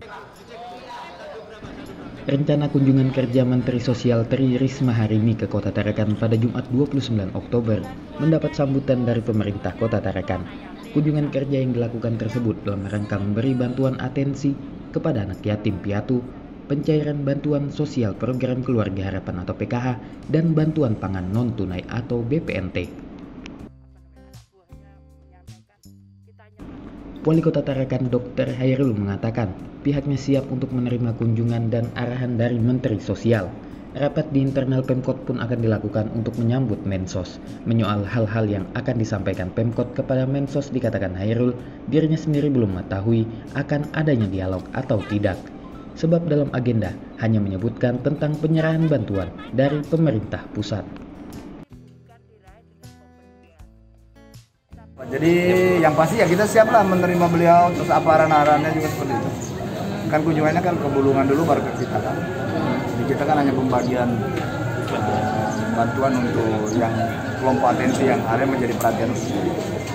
Rencana kunjungan kerja Menteri Sosial Tri Risma hari ini ke Kota Tarakan pada Jumat 29 Oktober mendapat sambutan dari pemerintah Kota Tarakan. Kunjungan kerja yang dilakukan tersebut dalam rangka memberi bantuan atensi kepada anak yatim piatu, pencairan bantuan sosial program Keluarga Harapan atau PKH, dan bantuan pangan non-tunai atau BPNT. Wali Kota Tarakan Dr. Hairul mengatakan pihaknya siap untuk menerima kunjungan dan arahan dari Menteri Sosial. Rapat di internal Pemkot pun akan dilakukan untuk menyambut Mensos. Menyoal hal-hal yang akan disampaikan Pemkot kepada Mensos, dikatakan Hairul, dirinya sendiri belum mengetahui akan adanya dialog atau tidak. Sebab dalam agenda hanya menyebutkan tentang penyerahan bantuan dari pemerintah pusat. Jadi yang pasti ya kita siaplah menerima beliau, terus apa arahan-arahannya juga seperti itu. Kan kunjungannya kan ke Bulungan dulu baru ke kita kan. Jadi kita kan hanya pembagian bantuan untuk yang kelompok atensi yang ada menjadi perhatian sendiri.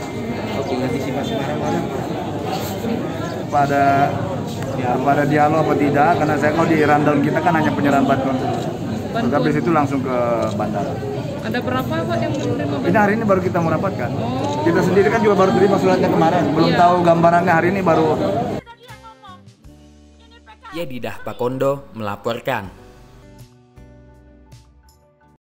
Pada dialog apa tidak, karena saya kalau di rundown kita kan hanya penyerahan bantuan. Terus habis itu langsung ke bandara. Ada berapa Pak yang menerima? Ini hari ini baru kita merapatkan. Kita sendiri kan juga baru terima suratnya kemarin. Belum tahu gambarannya, hari ini baru. Yedidah Pakondo melaporkan.